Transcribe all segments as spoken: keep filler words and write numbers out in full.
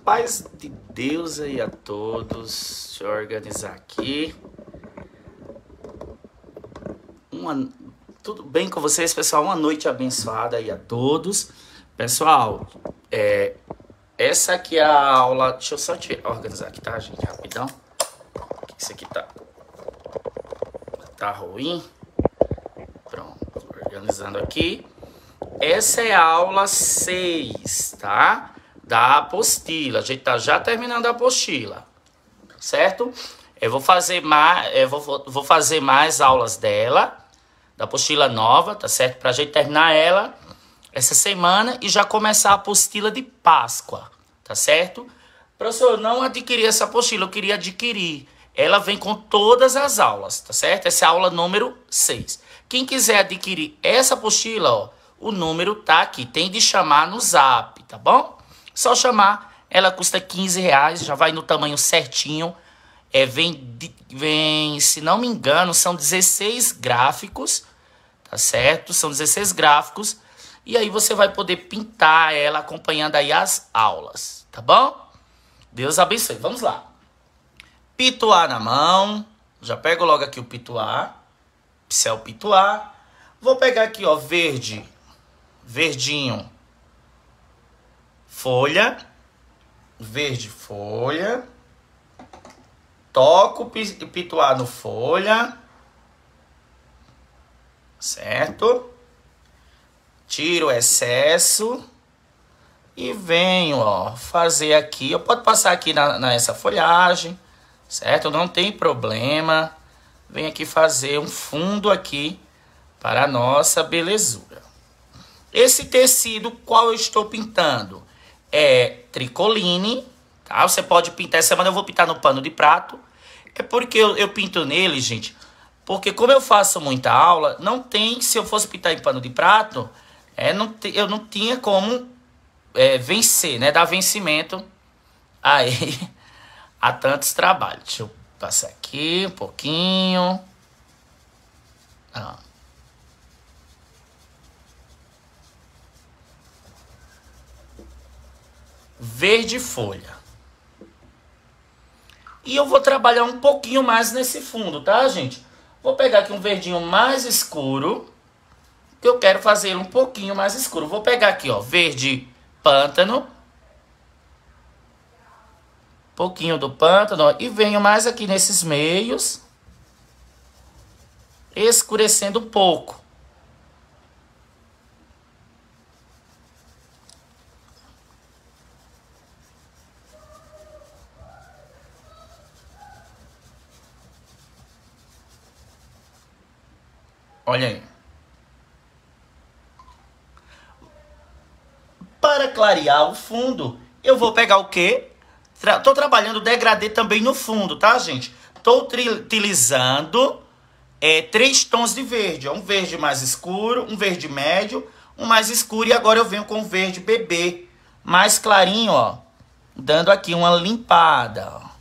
paz de Deus aí a todos. Deixa eu organizar aqui. Uma... Tudo bem com vocês, pessoal? Uma noite abençoada aí a todos. Pessoal, é... essa aqui é a aula... Deixa eu só te organizar aqui, tá, gente? Rapidão. Isso aqui tá... Tá ruim. Pronto, organizando aqui. Essa é a aula seis, tá? Da apostila. A gente tá já terminando a apostila, certo? Eu vou fazer mais, eu vou, vou fazer mais aulas dela, da apostila nova, tá certo? Pra gente terminar ela essa semana e já começar a apostila de Páscoa, tá certo? Professor, eu não adquiri essa apostila, eu queria adquirir. Ela vem com todas as aulas, tá certo? Essa é a aula número seis. Quem quiser adquirir essa apostila, ó, o número tá aqui. Tem de chamar no zap, tá bom? Só chamar. Ela custa quinze reais, já vai no tamanho certinho. É, vem, vem, se não me engano, são dezesseis gráficos, tá certo? São dezesseis gráficos. E aí você vai poder pintar ela acompanhando aí as aulas, tá bom? Deus abençoe. Vamos lá. Pituá na mão. Já pego logo aqui o pituá. Pincel pituá. Vou pegar aqui, ó, verde. Verdinho. Folha. Verde folha. Toco o pituá no folha. Certo? Tiro o excesso. E venho, ó, fazer aqui. Eu posso passar aqui na, nessa folhagem. Certo? Não tem problema. Venho aqui fazer um fundo aqui para a nossa belezura. Esse tecido, qual eu estou pintando? É tricoline, tá? Você pode pintar, essa semana eu vou pintar no pano de prato. É porque eu, eu pinto nele, gente, porque como eu faço muita aula, não tem, se eu fosse pintar em pano de prato, é, não te, eu não tinha como é, vencer, né? Dar vencimento aí a tantos trabalhos. Deixa eu passar aqui um pouquinho. Ah. Verde folha. E eu vou trabalhar um pouquinho mais nesse fundo, tá, gente? Vou pegar aqui um verdinho mais escuro, que eu quero fazer ele um pouquinho mais escuro. Vou pegar aqui, ó, verde pântano. Pouquinho do pântano, ó, e venho mais aqui nesses meios, escurecendo um pouco. Olha aí. Para clarear o fundo, eu vou pegar o quê? Tra tô trabalhando degradê também no fundo, tá, gente? Tô utilizando é, três tons de verde. Ó, um verde mais escuro, um verde médio, um mais escuro. E agora eu venho com o verde bebê, mais clarinho, ó. Dando aqui uma limpada, ó.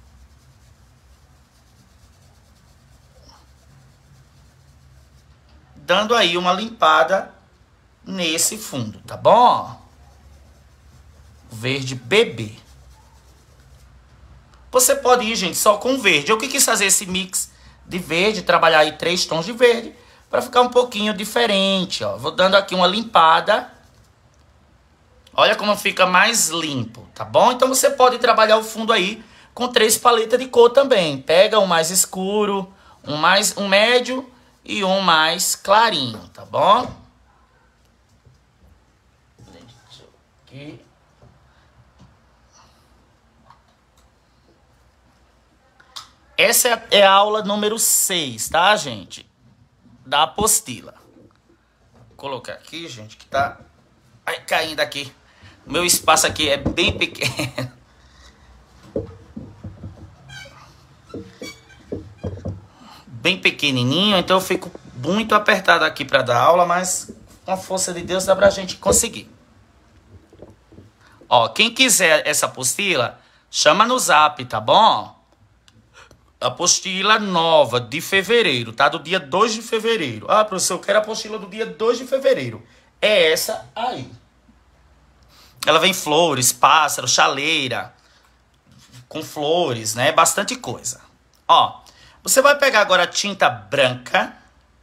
Dando aí uma limpada nesse fundo, tá bom? Verde bebê. Você pode ir, gente, só com verde. Eu que quis fazer esse mix de verde, trabalhar aí três tons de verde, para ficar um pouquinho diferente, ó. Vou dando aqui uma limpada. Olha como fica mais limpo, tá bom? Então você pode trabalhar o fundo aí com três paletas de cor também. Pega um mais escuro, um mais um médio e um mais clarinho, tá bom? Aqui. Essa é a aula número seis, tá, gente? Da apostila. Vou colocar aqui, gente, que tá ai, caindo aqui. O meu espaço aqui é bem pequeno. Bem pequenininho, então eu fico muito apertado aqui para dar aula, mas com a força de Deus dá pra gente conseguir. Ó, quem quiser essa apostila, chama no zap, tá bom? Apostila nova de fevereiro, tá? Do dia dois de fevereiro. Ah, professor, eu quero a apostila do dia dois de fevereiro. É essa aí. Ela vem flores, pássaro, chaleira, com flores, né? Bastante coisa. Ó, você vai pegar agora a tinta branca,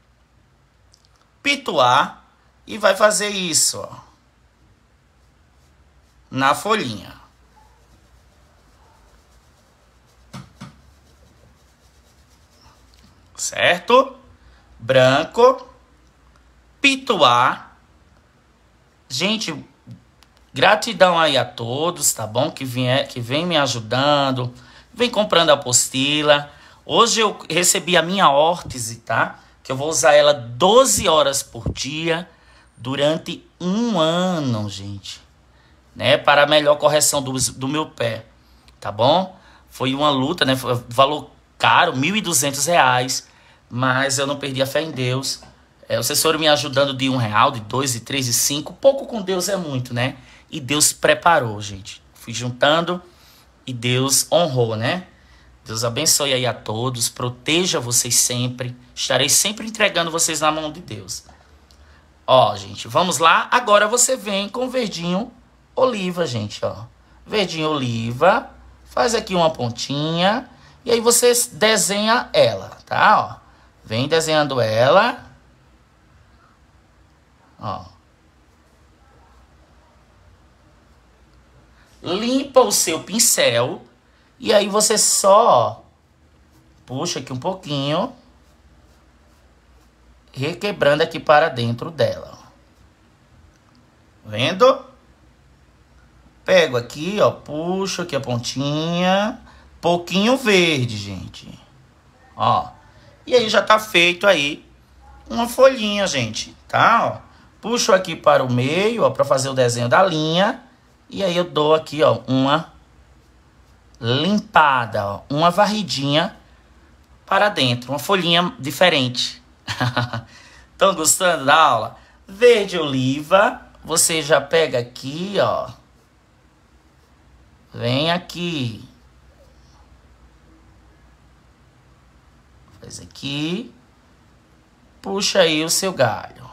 pituar e vai fazer isso, ó, na folhinha. Certo? Branco, pituar. Gente, gratidão aí a todos, tá bom? Que vem, que vem me ajudando, vem comprando a apostila. Hoje eu recebi a minha órtese, tá? Que eu vou usar ela doze horas por dia durante um ano, gente. Né? Para a melhor correção do, do meu pé, tá bom? Foi uma luta, né? Foi valor caro, mil e duzentos reais. Mas eu não perdi a fé em Deus. É, vocês foram me ajudando de um real, de dois, de três, de cinco. Pouco com Deus é muito, né? E Deus preparou, gente. Fui juntando e Deus honrou, né? Deus abençoe aí a todos. Proteja vocês sempre. Estarei sempre entregando vocês na mão de Deus. Ó, gente, vamos lá. Agora você vem com verdinho oliva, gente, ó. Verdinho oliva. Faz aqui uma pontinha. E aí você desenha ela, tá? Ó. Vem desenhando ela. Ó. Limpa o seu pincel. E aí você só puxa aqui um pouquinho. Requebrando aqui para dentro dela. Vendo? Pego aqui, ó. Puxo aqui a pontinha. Pouquinho verde, gente. Ó. E aí já tá feito aí uma folhinha, gente. Tá? Ó. Puxo aqui para o meio, ó. Pra fazer o desenho da linha. E aí eu dou aqui, ó. Uma limpada, ó. Uma varridinha para dentro. Uma folhinha diferente. Estão gostando da aula? Verde oliva. Você já pega aqui, ó. Vem aqui. Faz aqui. Puxa aí o seu galho.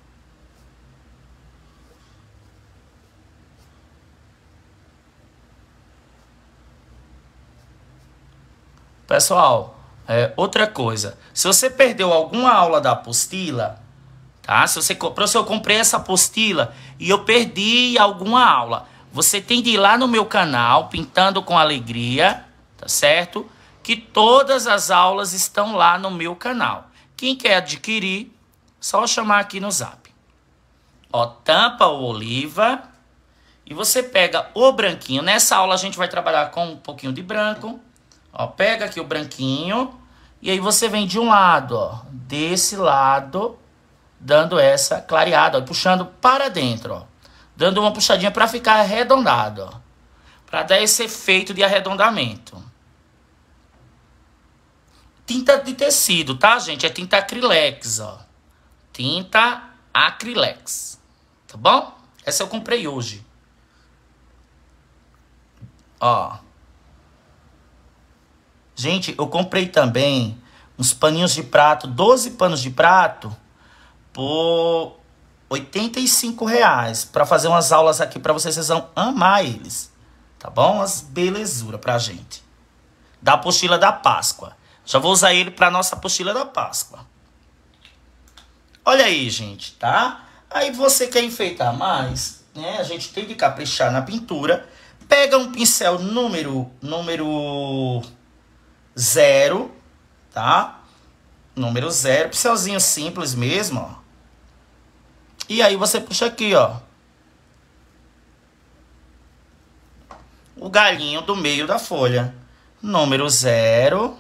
Pessoal, é, outra coisa. Se você perdeu alguma aula da apostila, tá? Se você, se eu comprei essa apostila e eu perdi alguma aula, você tem de ir lá no meu canal, Pintando com Alegria, tá certo? Que todas as aulas estão lá no meu canal. Quem quer adquirir, só chamar aqui no zap. Ó, tampa o oliva e você pega o branquinho. Nessa aula a gente vai trabalhar com um pouquinho de branco. Ó, pega aqui o branquinho e aí você vem de um lado, ó, desse lado, dando essa clareada, ó, puxando para dentro, ó. Dando uma puxadinha para ficar arredondado, ó. Para dar esse efeito de arredondamento. Tinta de tecido, tá, gente? É tinta acrylex, ó. Tinta acrylex. Tá bom? Essa eu comprei hoje. Ó. Gente, eu comprei também uns paninhos de prato, doze panos de prato, por oitenta e cinco reais. Pra fazer umas aulas aqui pra vocês, vocês vão amar eles. Tá bom? Umas belezura pra gente. Da apostila da Páscoa. Já vou usar ele para nossa apostila da Páscoa. Olha aí, gente, tá? Aí você quer enfeitar mais, né? A gente tem que caprichar na pintura. Pega um pincel número, número zero, tá? Número zero, pincelzinho simples mesmo, ó. E aí você puxa aqui, ó. O galinho do meio da folha. Número zero.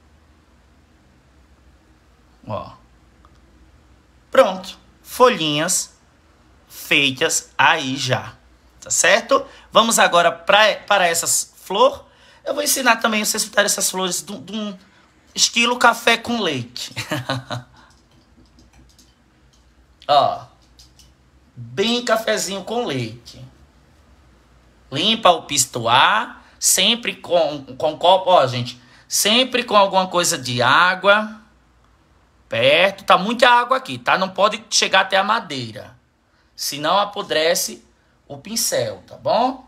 Ó. Pronto. Folhinhas feitas aí já. Tá certo? Vamos agora pra, para essas flores. Eu vou ensinar também vocês a fritar essas flores de um estilo café com leite. Ó. Bem cafezinho com leite. Limpa o pistoar. Sempre com, com copo, ó, gente. Sempre com alguma coisa de água perto. Tá muita água aqui, tá? Não pode chegar até a madeira. Senão apodrece o pincel, tá bom?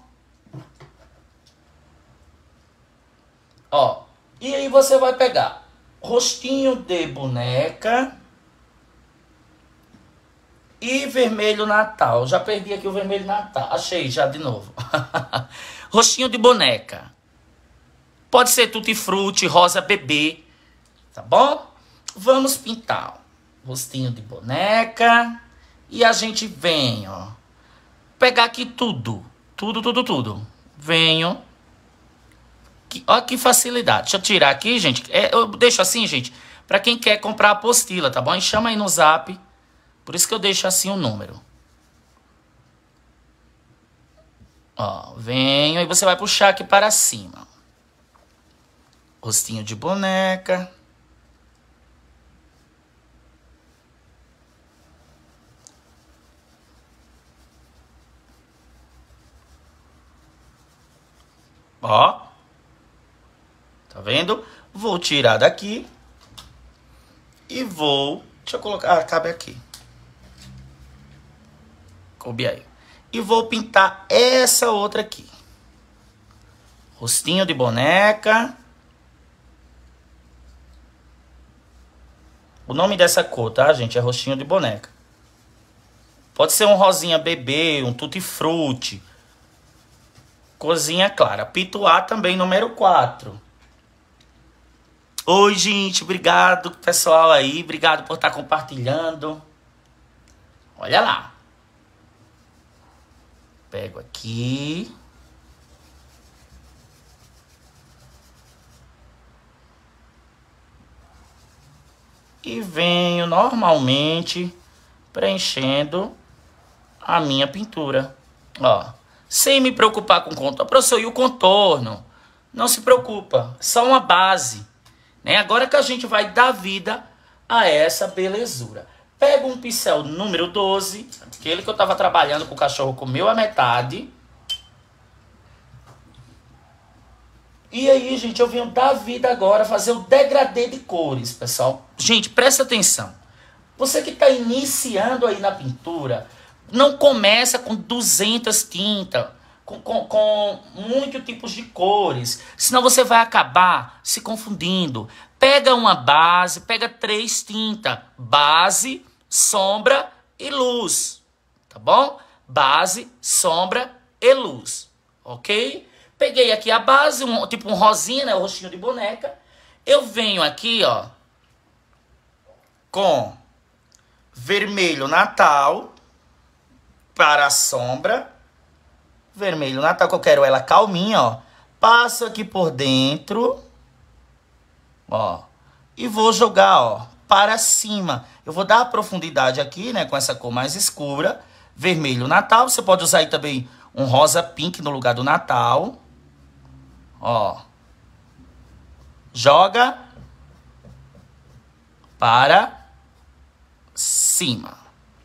Ó, e aí você vai pegar rostinho de boneca e vermelho Natal. Já perdi aqui o vermelho Natal. Achei já de novo. Rostinho de boneca. Pode ser tutti-frutti, rosa bebê, tá bom? Vamos pintar. Rostinho de boneca. E a gente vem, ó. Pegar aqui tudo. Tudo, tudo, tudo. Venho. Olha que facilidade. Deixa eu tirar aqui, gente. É, eu deixo assim, gente, pra quem quer comprar a apostila, tá bom? E chama aí no zap. Por isso que eu deixo assim o número. Ó, venho e você vai puxar aqui para cima. Rostinho de boneca. Ó. Tá vendo? Vou tirar daqui. E vou... Deixa eu colocar... Ah, cabe aqui. Coube aí. E vou pintar essa outra aqui. Rostinho de boneca. O nome dessa cor, tá, gente? É rostinho de boneca. Pode ser um rosinha bebê, um tutti-frutti. Corzinha clara. Pituá também, número quatro. Oi, gente. Obrigado, pessoal aí. Obrigado por estar compartilhando. Olha lá. Pego aqui. E venho normalmente preenchendo a minha pintura. Ó. Sem me preocupar com o contorno. Professor, e o contorno? Não se preocupa. Só uma base. Né? Agora que a gente vai dar vida a essa belezura. Pego um pincel número doze. Aquele que eu estava trabalhando com o cachorro comeu a metade. E aí, gente, eu venho dar vida agora, fazer o degradê de cores, pessoal. Gente, presta atenção. Você que está iniciando aí na pintura, não começa com duzentas tintas, com, com, com muitos tipos de cores. Senão você vai acabar se confundindo. Pega uma base, pega três tintas. Base, sombra e luz. Tá bom? Base, sombra e luz. Ok? Peguei aqui a base, um, tipo um rosinha, né? O rostinho de boneca. Eu venho aqui, ó, com vermelho Natal para a sombra. Vermelho Natal, que eu quero ela calminha, ó. Passo aqui por dentro, ó. E vou jogar, ó, para cima. Eu vou dar a profundidade aqui, né? Com essa cor mais escura. Vermelho Natal. Você pode usar aí também um rosa pink no lugar do Natal. Ó, joga para cima.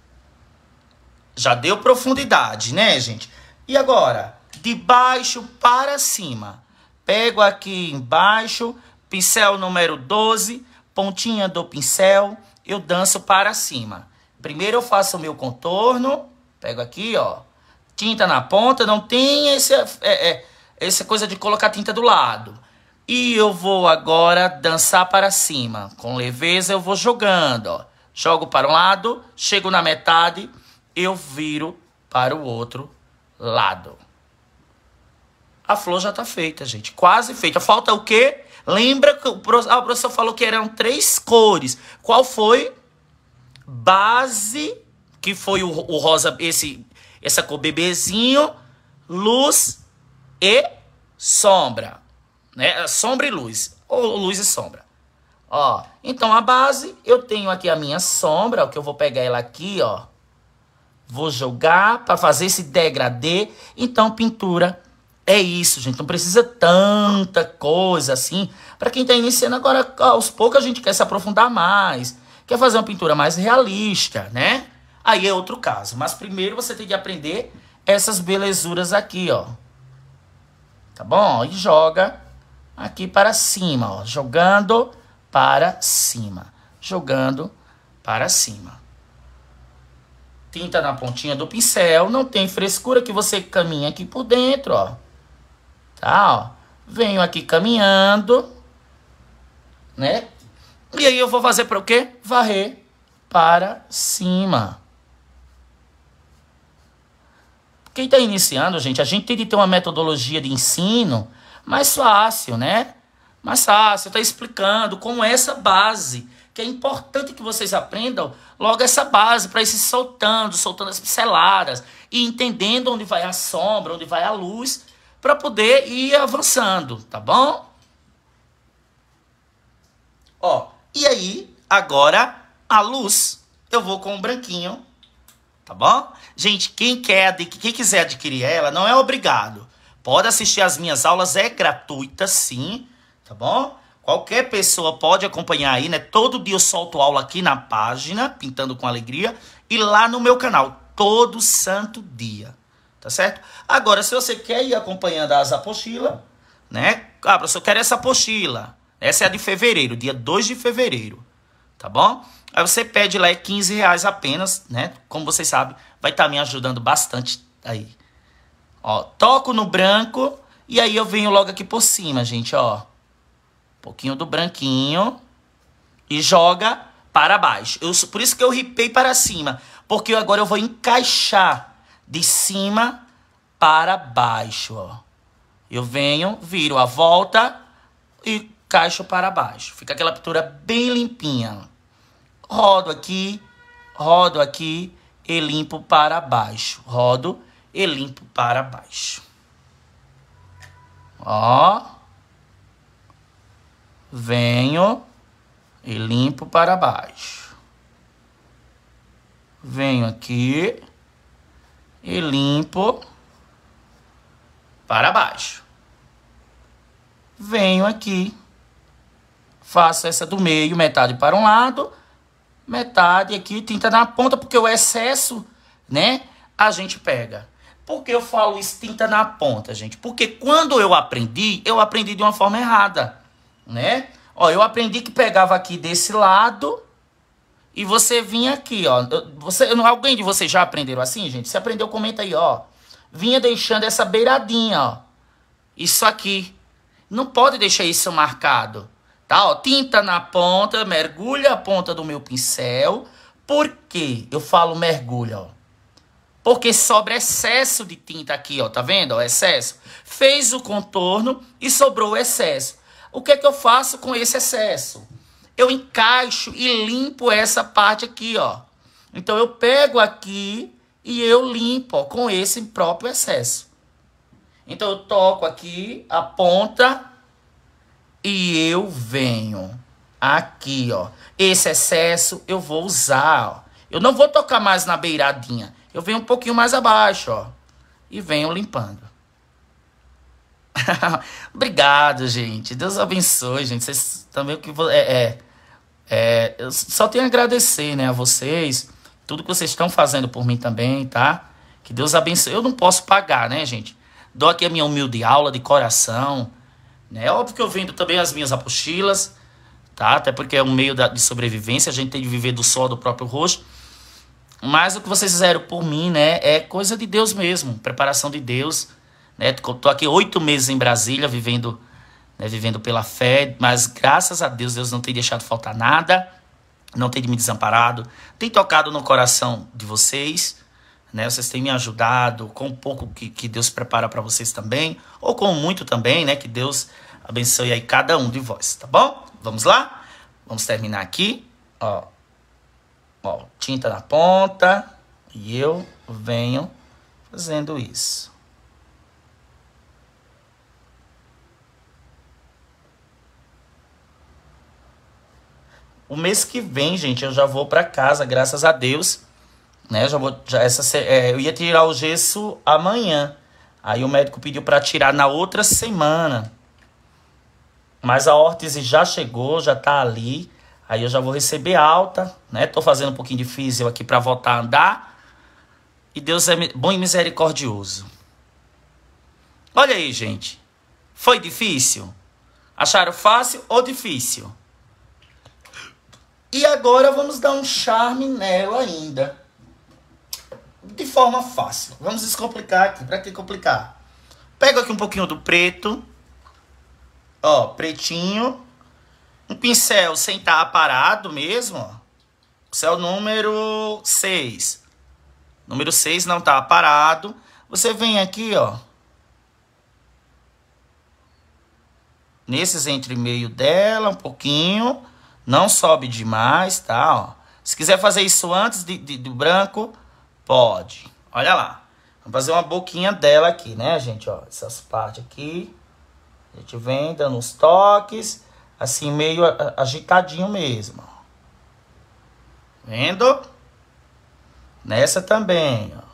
Já deu profundidade, né, gente? E agora, de baixo para cima. Pego aqui embaixo, pincel número doze, pontinha do pincel, eu danço para cima. Primeiro eu faço o meu contorno, pego aqui, ó, tinta na ponta, não tem esse... É, é, essa coisa de colocar tinta do lado. E eu vou agora dançar para cima. Com leveza eu vou jogando, ó. Jogo para um lado, chego na metade, eu viro para o outro lado. A flor já tá feita, gente. Quase feita. Falta o quê? Lembra que o professor, ah, o professor falou que eram três cores. Qual foi? Base, que foi o, o rosa, esse, essa cor bebezinho. Luz e sombra, né? Sombra e luz, ou luz e sombra. Ó, então a base, eu tenho aqui a minha sombra, ó, que eu vou pegar ela aqui, ó. Vou jogar para fazer esse degradê. Então pintura é isso, gente. Não precisa tanta coisa assim. Para quem tá iniciando agora, aos poucos a gente quer se aprofundar mais. Quer fazer uma pintura mais realista, né? Aí é outro caso. Mas primeiro você tem que aprender essas belezuras aqui, ó. Tá bom? E joga aqui para cima, ó. Jogando para cima. Jogando para cima. Tinta na pontinha do pincel. Não tem frescura que você caminha aqui por dentro, ó. Tá, ó. Venho aqui caminhando, né? E aí eu vou fazer para o quê? Varrer para cima. Quem está iniciando, gente, a gente tem de ter uma metodologia de ensino mais fácil, né? Mais fácil, tá explicando como é essa base, que é importante que vocês aprendam logo essa base para ir se soltando, soltando as pinceladas e entendendo onde vai a sombra, onde vai a luz, para poder ir avançando, tá bom? Ó, e aí, agora a luz, eu vou com o branquinho, tá bom? Gente, quem quer, quem quiser adquirir ela, não é obrigado. Pode assistir as minhas aulas, é gratuita sim, tá bom? Qualquer pessoa pode acompanhar aí, né? Todo dia eu solto aula aqui na página, Pintando com Alegria, e lá no meu canal, todo santo dia, tá certo? Agora, se você quer ir acompanhando as apostilas, né? Ah, professor, eu quero essa apostila. Essa é a de fevereiro, dia dois de fevereiro, tá bom? Aí você pede lá, é quinze reais apenas, né? Como vocês sabem, vai estar me ajudando bastante aí. Ó, toco no branco e aí eu venho logo aqui por cima, gente, ó. Um pouquinho do branquinho e joga para baixo. Eu, por isso que eu ripei para cima, porque agora eu vou encaixar de cima para baixo, ó. Eu venho, viro a volta e encaixo para baixo. Fica aquela pintura bem limpinha. Rodo aqui, rodo aqui e limpo para baixo. Rodo e limpo para baixo. Ó. Venho e limpo para baixo. Venho aqui e limpo para baixo. Venho aqui. Faço essa do meio, metade para um lado, metade aqui, tinta na ponta, porque o excesso, né, a gente pega. Por que eu falo isso, tinta na ponta, gente? Porque quando eu aprendi, eu aprendi de uma forma errada, né? Ó, eu aprendi que pegava aqui desse lado e você vinha aqui, ó. Você, alguém de vocês já aprenderam assim, gente? Se aprendeu, comenta aí, ó. Vinha deixando essa beiradinha, ó. Isso aqui. Não pode deixar isso marcado. Tá, ó, tinta na ponta, mergulha a ponta do meu pincel. Por que eu falo mergulha, ó? Porque sobra excesso de tinta aqui, ó, tá vendo, ó, excesso. Fez o contorno e sobrou o excesso. O que é que eu faço com esse excesso? Eu encaixo e limpo essa parte aqui, ó. Então eu pego aqui e eu limpo, ó, com esse próprio excesso. Então eu toco aqui a ponta e eu venho aqui, ó. Esse excesso eu vou usar, ó. Eu não vou tocar mais na beiradinha. Eu venho um pouquinho mais abaixo, ó. E venho limpando. Obrigado, gente. Deus abençoe, gente. Vocês também que é, é, é, eu só tenho a agradecer, né, a vocês. Tudo que vocês estão fazendo por mim também, tá? Que Deus abençoe. Eu não posso pagar, né, gente? Dou aqui a minha humilde aula de coração. É óbvio que eu vendo também as minhas apostilas, tá? Até porque é um meio da, de sobrevivência, a gente tem de viver do sol do próprio rosto. Mas o que vocês fizeram por mim, né, é coisa de Deus mesmo, preparação de Deus, né? Tô aqui oito meses em Brasília, vivendo, né, vivendo pela fé, mas graças a Deus, Deus não tem deixado faltar nada, não tem me desamparado, tem tocado no coração de vocês, né? Vocês têm me ajudado com um pouco que, que Deus prepara para vocês também, ou com muito também, né? Que Deus abençoe aí cada um de vós, tá bom? Vamos lá? Vamos terminar aqui, ó. Ó, tinta na ponta e eu venho fazendo isso. O mês que vem, gente, eu já vou para casa, graças a Deus, né? Eu já vou, já essa, é, eu ia tirar o gesso amanhã. Aí o médico pediu para tirar na outra semana. Mas a órtese já chegou, já tá ali. Aí eu já vou receber alta, né? Tô fazendo um pouquinho de físio aqui para voltar a andar. E Deus é bom e misericordioso. Olha aí, gente. Foi difícil? Acharam fácil ou difícil? E agora vamos dar um charme nela ainda. de forma fácil. Vamos descomplicar aqui. Pra que complicar? Pego aqui um pouquinho do preto. Ó, pretinho. Um pincel sem estar parado mesmo, ó. Pincel número seis. Número seis não tá parado. Você vem aqui, ó. Nesses entre meio dela, um pouquinho. Não sobe demais, tá? Ó. Se quiser fazer isso antes de, de, do branco, pode. Olha lá. Vamos fazer uma boquinha dela aqui, né, gente? Ó, essas partes aqui. A gente vem dando uns toques. Assim, meio agitadinho mesmo. Ó. Vendo? Nessa também, ó.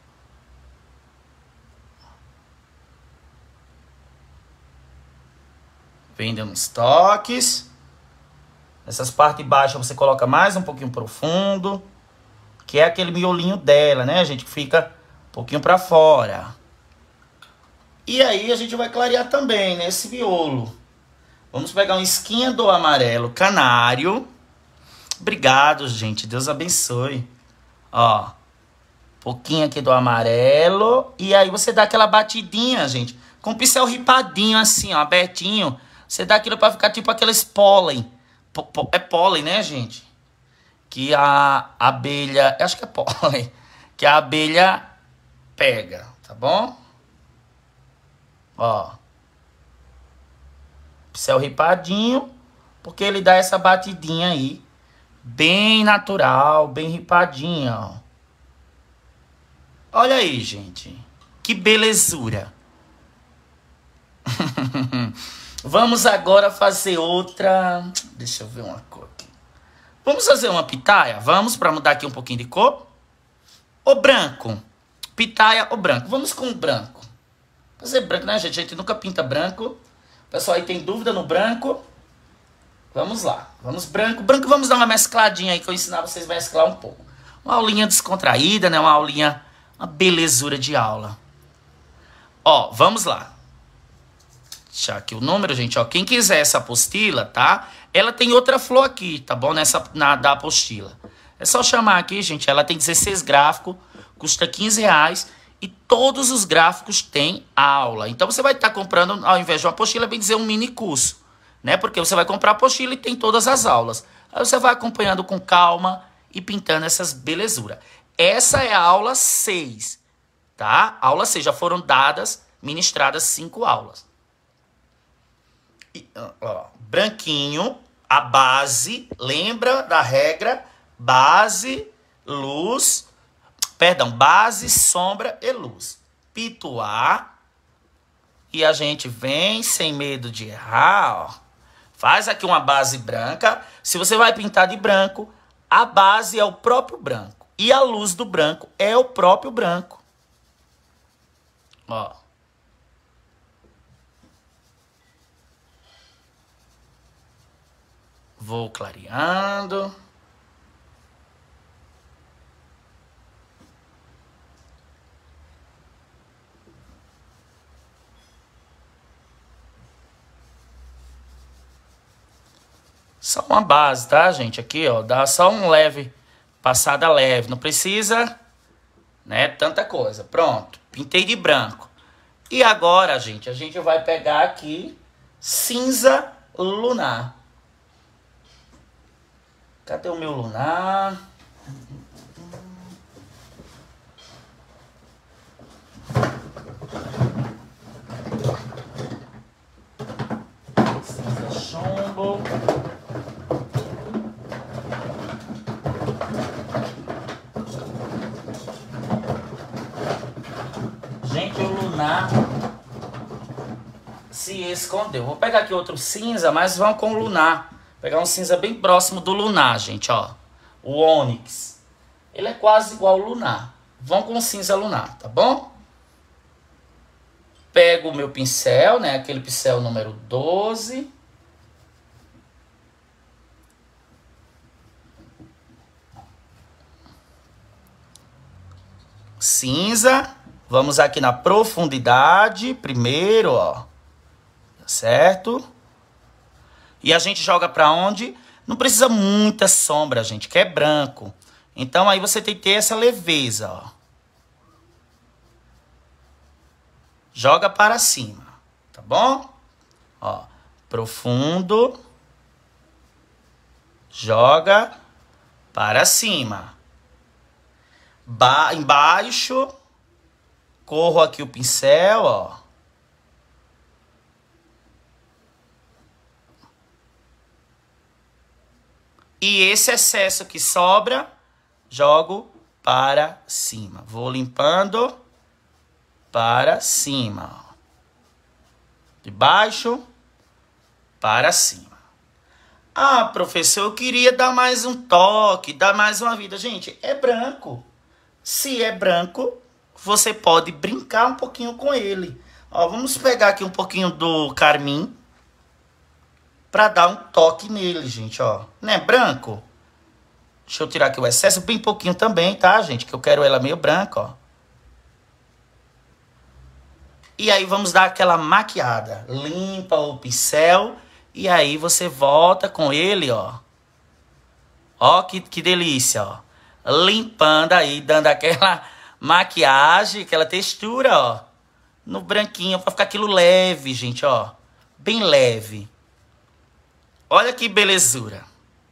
Vem dando uns toques. Essas partes baixas você coloca mais um pouquinho profundo. Que é aquele miolinho dela, né, gente? Que fica um pouquinho pra fora. E aí a gente vai clarear também, né, esse miolo. Vamos pegar uma esquinha do amarelo canário. Obrigado, gente. Deus abençoe. Ó. Pouquinho aqui do amarelo. E aí você dá aquela batidinha, gente. Com o pincel ripadinho assim, ó. Abertinho. Você dá aquilo pra ficar tipo aqueles pólen. É pólen, né, gente? Que a abelha... Acho que é pólen. Que a abelha pega, tá bom? Ó. Pincel ripadinho. Porque ele dá essa batidinha aí. Bem natural, bem ripadinha, ó. Olha aí, gente. Que belezura. Vamos agora fazer outra... Deixa eu ver uma cor aqui. Vamos fazer uma pitaia? Vamos, para mudar aqui um pouquinho de cor. Ou branco? Pitaia ou branco? Vamos com branco. Fazer branco, né, gente? A gente nunca pinta branco. O pessoal aí tem dúvida no branco. Vamos lá. Vamos branco. Branco, vamos dar uma mescladinha aí que eu ensinar vocês a mesclar um pouco. Uma aulinha descontraída, né? Uma aulinha... Uma belezura de aula. Ó, vamos lá. Deixar aqui o número, gente. Ó, quem quiser essa apostila, tá? Ela tem outra flor aqui, tá bom? Nessa, na, da apostila. É só chamar aqui, gente. Ela tem dezesseis gráficos. Custa quinze reais. E todos os gráficos têm aula. Então você vai estar comprando, ao invés de uma apostila, bem dizer um mini curso. Né? Porque você vai comprar a apostila e tem todas as aulas. Aí você vai acompanhando com calma e pintando essas belezuras. Essa é a aula seis, tá? Aula seis, já foram dadas, ministradas cinco aulas. E, ó, branquinho, a base, lembra da regra? Base, luz, perdão, base, sombra e luz. Pituar. E a gente vem sem medo de errar, ó. Faz aqui uma base branca. Se você vai pintar de branco, a base é o próprio branco. E a luz do branco é o próprio branco. Ó. Vou clareando. Só uma base, tá, gente? Aqui, ó, dá só um leve... Passada leve, não precisa, né, tanta coisa. Pronto, pintei de branco. E agora, gente, a gente vai pegar aqui cinza lunar. Cadê o meu lunar? Cinza chumbo. Gente, o lunar se escondeu. Vou pegar aqui outro cinza, mas vamos com o lunar. Pegar um cinza bem próximo do lunar, gente, ó. O ônix. Ele é quase igual ao lunar. Vamos com o cinza lunar, tá bom? Pego o meu pincel, né? Aquele pincel número doze. Cinza. Vamos aqui na profundidade, primeiro, ó. Certo? E a gente joga pra onde? Não precisa muita sombra, gente, que é branco. Então aí você tem que ter essa leveza, ó. joga para cima, tá bom? Ó, profundo, joga para cima. Ba embaixo, corro aqui o pincel, ó. E esse excesso que sobra, jogo para cima. Vou limpando para cima, ó. De baixo para cima. Ah, professor, eu queria dar mais um toque, dar mais uma vida. Gente, é branco. Se é branco, você pode brincar um pouquinho com ele. Ó, vamos pegar aqui um pouquinho do carmim para dar um toque nele, gente, ó. Não é branco? Deixa eu tirar aqui o excesso, bem pouquinho também, tá, gente? Que eu quero ela meio branca, ó. E aí vamos dar aquela maquiada. Limpa o pincel e aí você volta com ele, ó. Ó, que, que delícia, ó. Limpando aí, dando aquela maquiagem, aquela textura, ó. No branquinho, pra ficar aquilo leve, gente, ó. Bem leve. Olha que belezura.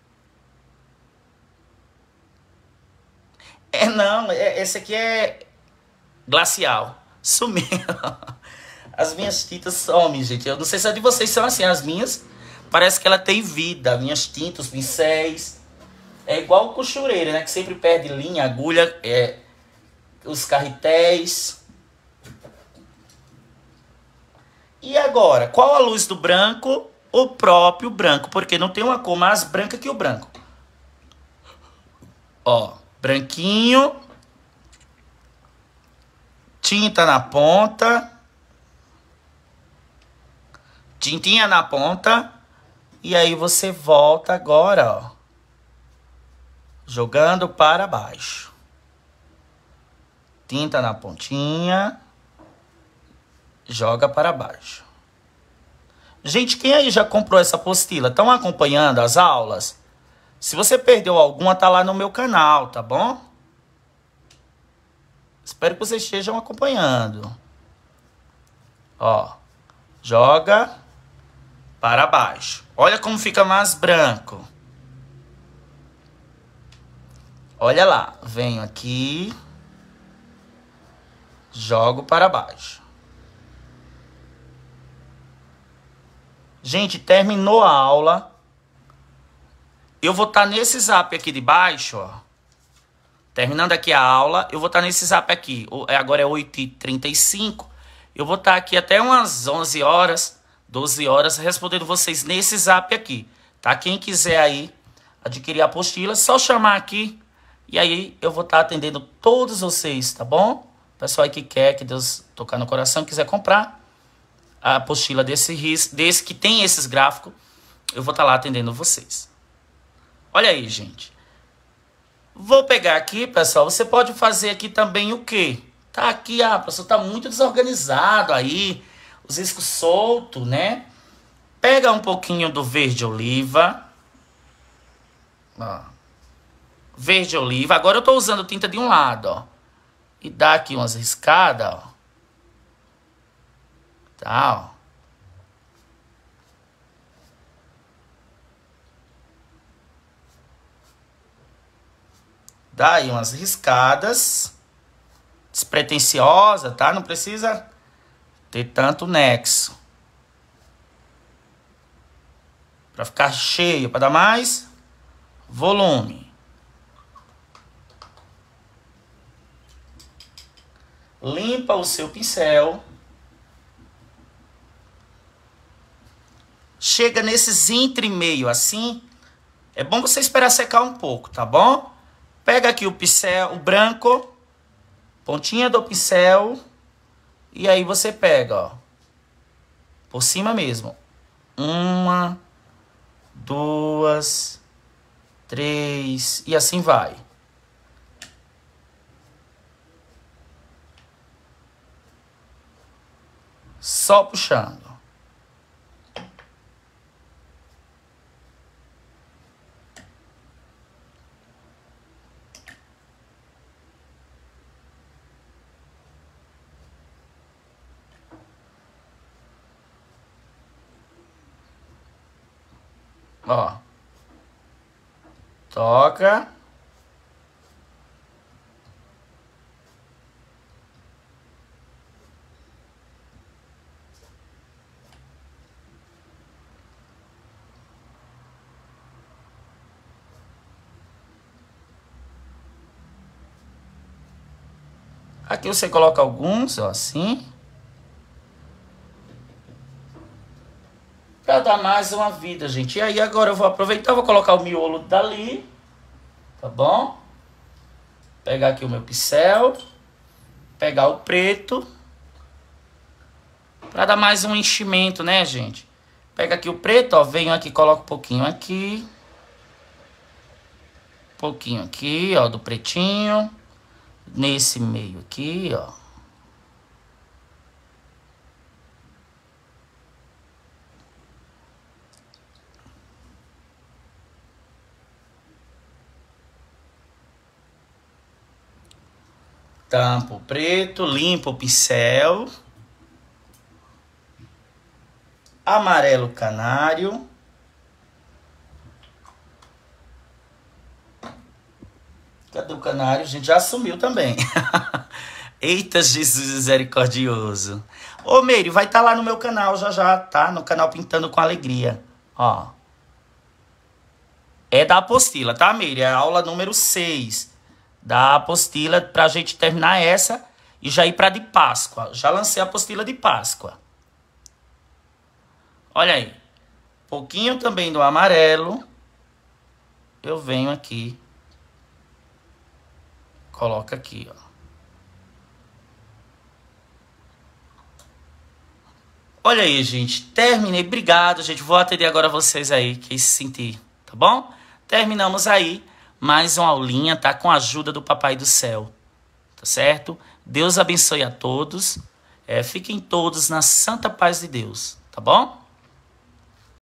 É, não, é, esse aqui é glacial. Sumiu. As minhas tintas somem, gente. Eu não sei se a de vocês são assim. As minhas, parece que ela tem vida. Minhas tintas, os pincéis. É igual o costureiro, né? Que sempre perde linha, agulha, é, os carretéis. E agora, qual a luz do branco? O próprio branco, porque não tem uma cor mais branca que o branco. Ó, branquinho. Tinta na ponta. Tintinha na ponta. E aí você volta agora, ó. Jogando para baixo. Tinta na pontinha. Joga para baixo. Gente, quem aí já comprou essa apostila? Estão acompanhando as aulas? Se você perdeu alguma, tá lá no meu canal, tá bom? Espero que vocês estejam acompanhando. Ó. Joga para baixo. Olha como fica mais branco. Olha lá. Venho aqui. Jogo para baixo. Gente, terminou a aula. Eu vou estar nesse zap aqui de baixo, ó. Terminando aqui a aula, eu vou estar nesse zap aqui. Agora é oito e trinta e cinco. Eu vou estar aqui até umas onze horas, doze horas, respondendo vocês nesse zap aqui. Tá? Quem quiser aí adquirir a apostila, só chamar aqui. E aí eu vou estar atendendo todos vocês, tá bom? Pessoal aí que quer, que Deus tocar no coração, quiser comprar a apostila desse, desse que tem esses gráficos, eu vou estar lá atendendo vocês. Olha aí, gente. Vou pegar aqui, pessoal. Você pode fazer aqui também o quê? Tá aqui, ah, professor, tá muito desorganizado aí. Os riscos soltos, né? Pega um pouquinho do verde oliva. Ó. Verde oliva. Agora eu tô usando tinta de um lado, ó. E dá aqui umas riscadas, ó. Tá, ó. Dá aí umas riscadas. Despretensiosa, tá? Não precisa ter tanto nexo. Pra ficar cheio, pra dar mais volume. Limpa o seu pincel. Chega nesses entre-meio assim. É bom você esperar secar um pouco, tá bom? Pega aqui o pincel, o branco. Pontinha do pincel. E aí você pega, ó. Por cima mesmo. Uma. Duas. Três. E assim vai. Só puxando. Ó. Toca. Aqui você coloca alguns, ó, assim. Pra dar mais uma vida, gente. E aí agora eu vou aproveitar, vou colocar o miolo dali. Tá bom? Pegar aqui o meu pincel. Pegar o preto. Pra dar mais um enchimento, né, gente? Pega aqui o preto, ó. Venho aqui, coloco um pouquinho aqui. Um pouquinho aqui, ó, do pretinho. Nesse meio aqui, ó. Tampo o preto, limpo o pincel. Amarelo canário. Cadê o canário? A gente já sumiu também. Eita, Jesus misericordioso. Ô, Meire, vai estar tá lá no meu canal já já, tá? No canal Pintando com Alegria. Ó. É da apostila, tá, Meire? É a aula número seis da apostila pra gente terminar essa e já ir pra de Páscoa. Já lancei a apostila de Páscoa. Olha aí. Pouquinho também do amarelo. Eu venho aqui. Coloca aqui, ó. Olha aí, gente. Terminei. Obrigado, gente. Vou atender agora vocês aí que se sentir, tá bom? Terminamos aí. Mais uma aulinha, tá? Com a ajuda do Papai do Céu. Tá certo? Deus abençoe a todos. É, fiquem todos na santa paz de Deus, tá bom?